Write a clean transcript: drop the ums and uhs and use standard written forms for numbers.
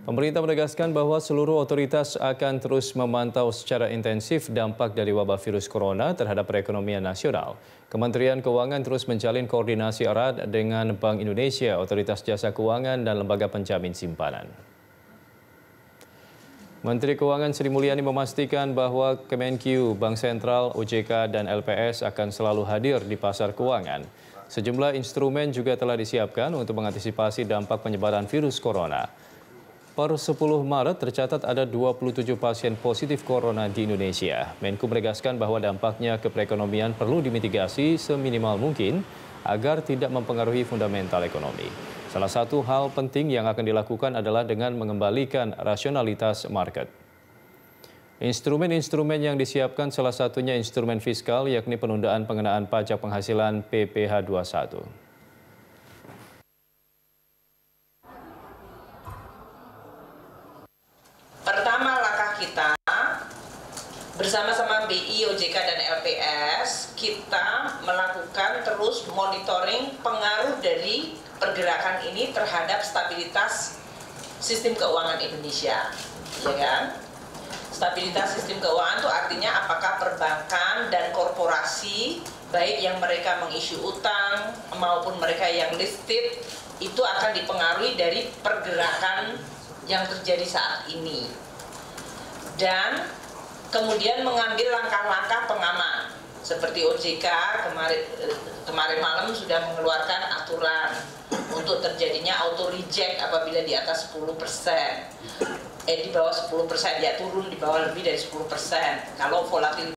Pemerintah menegaskan bahwa seluruh otoritas akan terus memantau secara intensif dampak dari wabah virus corona terhadap perekonomian nasional. Kementerian Keuangan terus menjalin koordinasi erat dengan Bank Indonesia, Otoritas Jasa Keuangan, dan lembaga penjamin simpanan. Menteri Keuangan Sri Mulyani memastikan bahwa Kemenkeu, Bank Sentral, OJK, dan LPS akan selalu hadir di pasar keuangan. Sejumlah instrumen juga telah disiapkan untuk mengantisipasi dampak penyebaran virus corona. Per 10 Maret tercatat ada 27 pasien positif corona di Indonesia. Menku menegaskan bahwa dampaknya ke perekonomian perlu dimitigasi seminimal mungkin agar tidak mempengaruhi fundamental ekonomi. Salah satu hal penting yang akan dilakukan adalah dengan mengembalikan rasionalitas market. Instrumen-instrumen yang disiapkan salah satunya instrumen fiskal, yakni penundaan pengenaan pajak penghasilan PPh 21. Pertama, langkah kita bersama-sama BI, OJK, dan LPS, kita melakukan terus monitoring pengaruh dari pergerakan ini terhadap stabilitas sistem keuangan Indonesia, ya kan? Stabilitas sistem keuangan itu artinya apakah perbankan dan korporasi, baik yang mereka mengisi utang maupun mereka yang listed, itu akan dipengaruhi dari pergerakan yang terjadi saat ini, dan kemudian mengambil langkah-langkah pengaman seperti OJK kemarin malam sudah mengeluarkan aturan untuk terjadinya auto reject apabila di atas 10%, di bawah 10%, ya turun di bawah lebih dari 10% kalau volatility